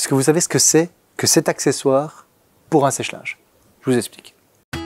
Est-ce que vous savez ce que c'est que cet accessoire pour un sèche-linge? Je vous explique.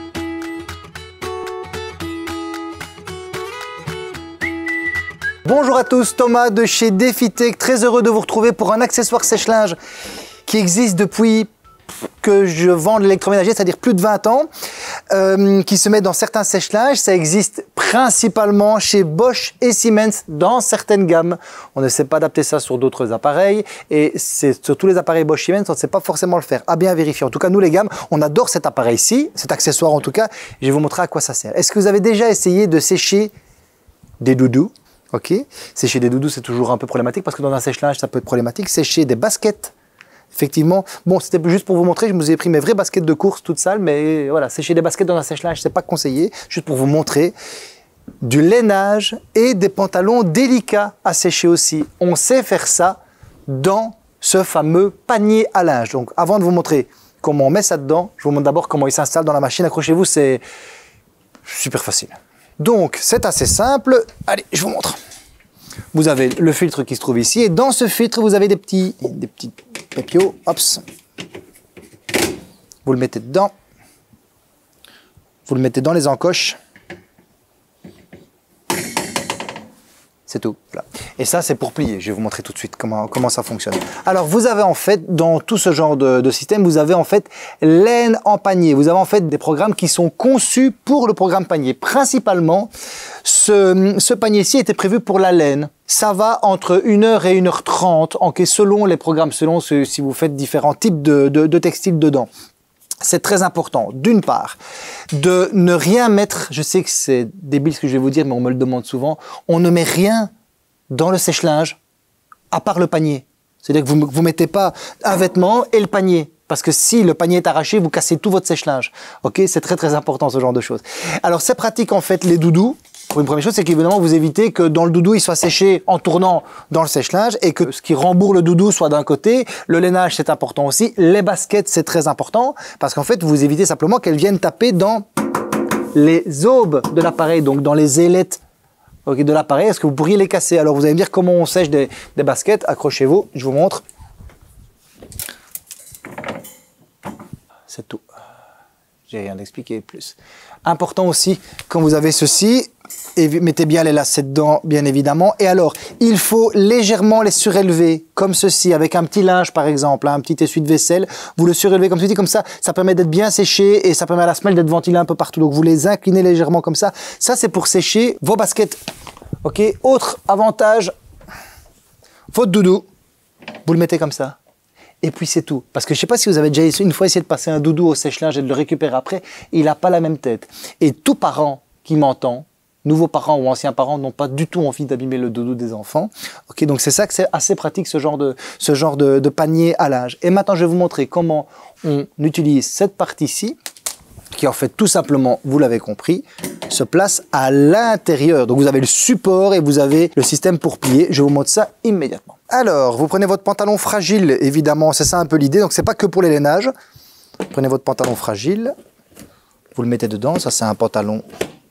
Bonjour à tous, Thomas de chez DefiTech, très heureux de vous retrouver pour un accessoire sèche-linge qui existe depuis que je vends de l'électroménager, c'est-à-dire plus de 20 ans, qui se met dans certains sèche-linges. Ça existe principalement chez Bosch et Siemens dans certaines gammes. On ne sait pas adapter ça sur d'autres appareils et c'est sur tous les appareils Bosch Siemens, on ne sait pas forcément le faire. À bien vérifier. En tout cas, nous les gammes, on adore cet appareil-ci, cet accessoire en tout cas. Je vais vous montrer à quoi ça sert. Est-ce que vous avez déjà essayé de sécher des doudous? Ok, sécher des doudous, c'est toujours un peu problématique parce que dans un sèche-linge, ça peut être problématique. Sécher des baskets, effectivement. Bon, c'était juste pour vous montrer, je vous ai pris mes vraies baskets de course toutes sales, mais voilà, sécher des baskets dans un sèche-linge, c'est pas conseillé. Juste pour vous montrer du lainage et des pantalons délicats à sécher aussi. On sait faire ça dans ce fameux panier à linge. Donc, avant de vous montrer comment on met ça dedans, je vous montre d'abord comment il s'installe dans la machine. Accrochez-vous, c'est super facile. Donc, c'est assez simple. Allez, je vous montre. Vous avez le filtre qui se trouve ici. Et dans ce filtre, vous avez des petits pépios. Hop. Vous le mettez dedans. Vous le mettez dans les encoches. C'est tout. Voilà. Et ça, c'est pour plier. Je vais vous montrer tout de suite comment ça fonctionne. Alors, vous avez en fait, dans tout ce genre de système, vous avez en fait laine en panier. Vous avez en fait des programmes qui sont conçus pour le programme panier. Principalement, ce panier-ci était prévu pour la laine. Ça va entre 1h et 1h30, selon les programmes, selon si vous faites différents types de textiles dedans. C'est très important, d'une part, de ne rien mettre, je sais que c'est débile ce que je vais vous dire, mais on me le demande souvent, on ne met rien dans le sèche-linge à part le panier. C'est-à-dire que vous ne mettez pas un vêtement et le panier. Parce que si le panier est arraché, vous cassez tout votre sèche-linge. Ok, c'est très très important ce genre de choses. Alors c'est pratique en fait les doudous. Pour une première chose, c'est qu'évidemment vous évitez que dans le doudou il soit séché en tournant dans le sèche-linge et que ce qui rembourre le doudou soit d'un côté. Le lainage c'est important aussi. Les baskets c'est très important parce qu'en fait vous évitez simplement qu'elles viennent taper dans les aubes de l'appareil, donc dans les ailettes de l'appareil. Est-ce que vous pourriez les casser? Alors vous allez me dire comment on sèche des baskets. Accrochez-vous, je vous montre. C'est tout. J'ai rien d'expliqué plus. Important aussi, quand vous avez ceci, et mettez bien les lacets dedans, bien évidemment. Et alors, il faut légèrement les surélever, comme ceci, avec un petit linge, par exemple, un petit essuie-de-vaisselle. Vous le surélevez comme ceci, comme ça permet d'être bien séché et ça permet à la semelle d'être ventilée un peu partout. Donc, vous les inclinez légèrement comme ça. Ça, c'est pour sécher vos baskets. Ok. Autre avantage, votre doudou, vous le mettez comme ça. Et puis c'est tout. Parce que je ne sais pas si vous avez déjà une fois essayé de passer un doudou au sèche-linge et de le récupérer après, il n'a pas la même tête. Et tout parent qui m'entend, nouveaux parents ou anciens parents, n'ont pas du tout envie d'abîmer le doudou des enfants. Ok, donc c'est ça que c'est assez pratique ce genre de panier à linge. Et maintenant je vais vous montrer comment on utilise cette partie-ci, qui en fait tout simplement, vous l'avez compris, se place à l'intérieur. Donc vous avez le support et vous avez le système pour plier. Je vous montre ça immédiatement. Alors, vous prenez votre pantalon fragile, évidemment, c'est ça un peu l'idée. Donc c'est pas que pour les lainages. Prenez votre pantalon fragile, vous le mettez dedans. Ça c'est un pantalon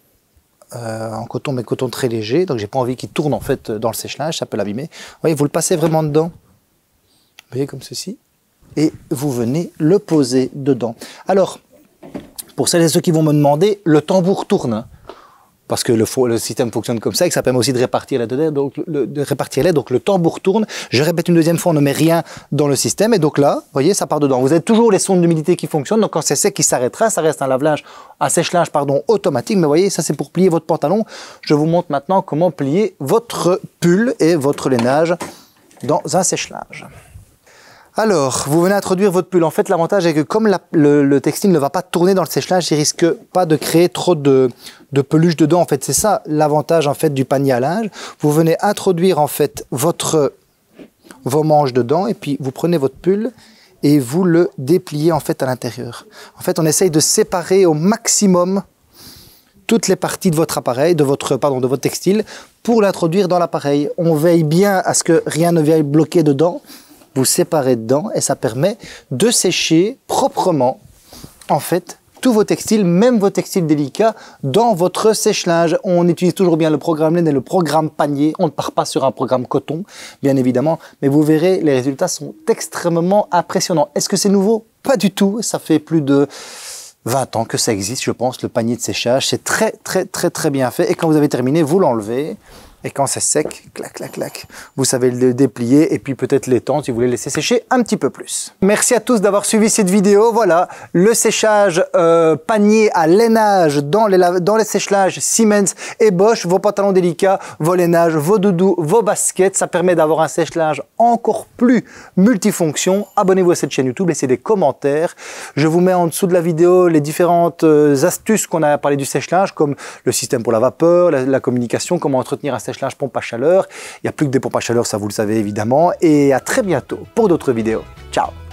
en coton, mais coton très léger. Donc j'ai pas envie qu'il tourne en fait dans le sèche-linge, ça peut l'abîmer. Vous voyez, vous le passez vraiment dedans. Vous voyez comme ceci. Et vous venez le poser dedans. Alors, pour celles et ceux qui vont me demander, le tambour tourne. Parce que le système fonctionne comme ça et que ça permet aussi de répartir l'aide. Donc le tambour tourne. Je répète une deuxième fois, on ne met rien dans le système. Et donc là, vous voyez, ça part dedans. Vous avez toujours les sondes d'humidité qui fonctionnent. Donc quand c'est sec, il s'arrêtera. Ça reste un sèche-linge automatique. Mais vous voyez, ça c'est pour plier votre pantalon. Je vous montre maintenant comment plier votre pull et votre lainage dans un sèche-linge. Alors, vous venez introduire votre pull. En fait, l'avantage est que comme le textile ne va pas tourner dans le sèche-linge, il risque pas de créer trop de peluche dedans. En fait, c'est ça l'avantage en fait du panier à linge. Vous venez introduire en fait vos manches dedans et puis vous prenez votre pull et vous le dépliez en fait à l'intérieur. En fait, on essaye de séparer au maximum toutes les parties de votre appareil, de votre textile, pour l'introduire dans l'appareil. On veille bien à ce que rien ne vienne bloquer dedans. Vous séparez dedans et ça permet de sécher proprement en fait tous vos textiles, même vos textiles délicats, dans votre sèche-linge. On utilise toujours bien le programme laine et le programme panier. On ne part pas sur un programme coton, bien évidemment, mais vous verrez, les résultats sont extrêmement impressionnants. Est-ce que c'est nouveau? Pas du tout. Ça fait plus de 20 ans que ça existe, je pense, le panier de séchage. C'est très bien fait. Et quand vous avez terminé, vous l'enlevez. Et quand c'est sec, clac, clac, clac, vous savez le déplier et puis peut-être l'étendre si vous voulez laisser sécher un petit peu plus. Merci à tous d'avoir suivi cette vidéo. Voilà, le séchage panier à lainage dans les sèche-linges Siemens et Bosch, vos pantalons délicats, vos lainages, vos doudous, vos baskets. Ça permet d'avoir un sèche-linge encore plus multifonction. Abonnez-vous à cette chaîne YouTube, laissez des commentaires. Je vous mets en dessous de la vidéo les différentes astuces qu'on a parlé du sèche-linge, comme le système pour la vapeur, la communication, comment entretenir un sèche-linge pompe à chaleur. Il n'y a plus que des pompes à chaleur, ça vous le savez évidemment. Et à très bientôt pour d'autres vidéos. Ciao!